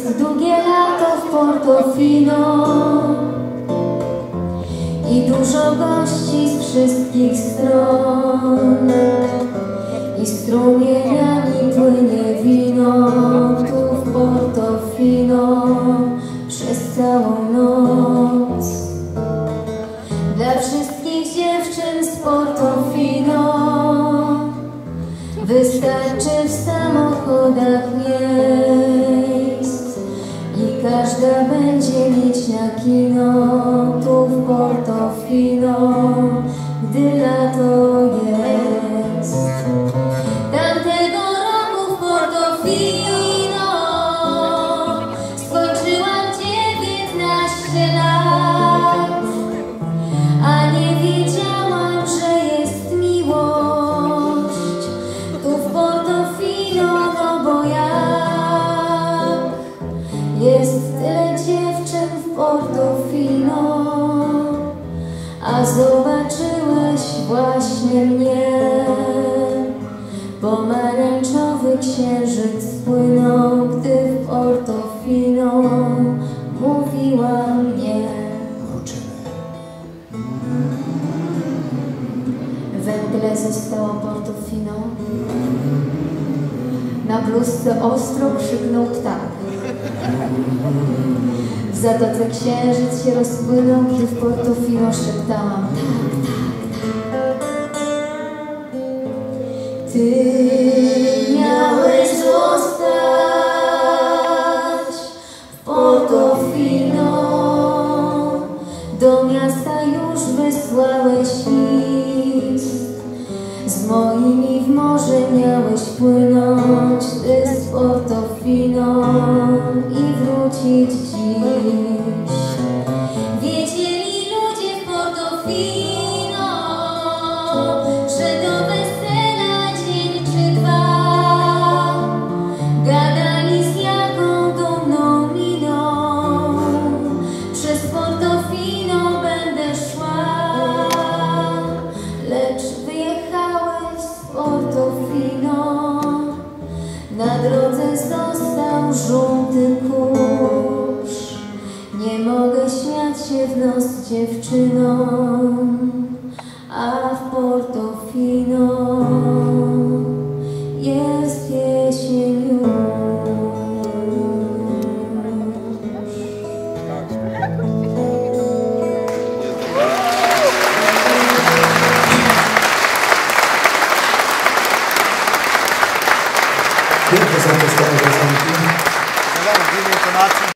Jest długie lato w Portofino i dużo gości z wszystkich stron, i strumieniami płynie wino tu w Portofino przez całą noc. Dla wszystkich dziewczyn z Portofino wystarczy w samochodach miejsc i każda będzie mieć na kino tu w Portofino, gdy lato jest. Tamtego roku w Portofino skończyłam 19 lat, a nie wiedziałam, że jest miłość tu w Portofino, no bo jak jest tyle dziewczyn w Portofino, a zobaczyłeś właśnie mnie. Pomarańczowy księżyc spłynął, gdy w Portofino mówiła mnie. We mgle zostało Portofino. Na bluzce ostro krzyknął ptak. W zatoce księżyc się rozpłynął, gdy w Portofino szeptałam tak, tak, tak. Ty miałeś zostać w Portofino, do miasta już wysłałeś list, z moimi w morze miałeś płynąć ty z Portofino i wrócić dziś. Wiedzieli ludzie w Portofino, że do wesela dzień czy dwa. Gadali z jaką dumną miną, przez Portofino będę szła. Lecz wyjechałeś z Portofino, na drodze został żółty kurz. Nie mogę śmiać się w nos dziewczynom, a w Portofino jest jesień już. Piękne są te stare piosenki.